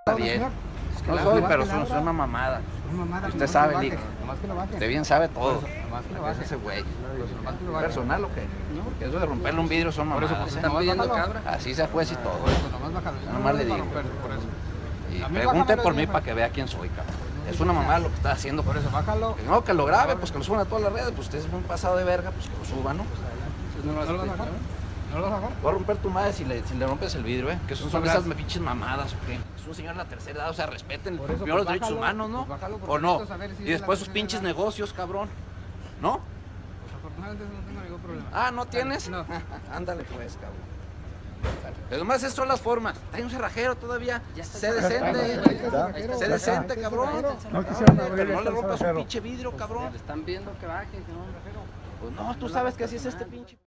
Está bien. No soy, pero son una mamada. Usted sabe, Lick. Usted bien sabe todo. ¿Qué es ese güey? ¿Personal o qué? Porque eso de romperle un vidrio son mamadas. Así se juez y todo. Nomás le digo. Y pregunte por mí para que vea quién soy, cabrón. Es una mamada lo que está haciendo. Por eso, bájalo. Que no, que lo grabe, pues que lo suban a todas las redes. Pues usted es un pasado de verga, pues que lo suban, ¿no? ¿No lo vas a bajar? ¿No lo vas a bajar? Voy a romper tu madre si le rompes el vidrio, que son esas pinches mamadas, ¿o qué? Es un señor de la tercera edad, o sea, respeten primero los derechos humanos, ¿no? ¿O no? Y después sus pinches negocios, cabrón. ¿No? Pues afortunadamente no tengo ningún problema. Ah, ¿no tienes? No. Ándale pues, cabrón. Pero más estas son las formas. Hay un cerrajero todavía. Sé decente. Sé decente, cabrón. No quisieron abrir Pero no le el rompas un cerrajero. pinche vidrio, cabrón. Le están viendo que baje, que no. Pues no, tú sabes que así es este pinche.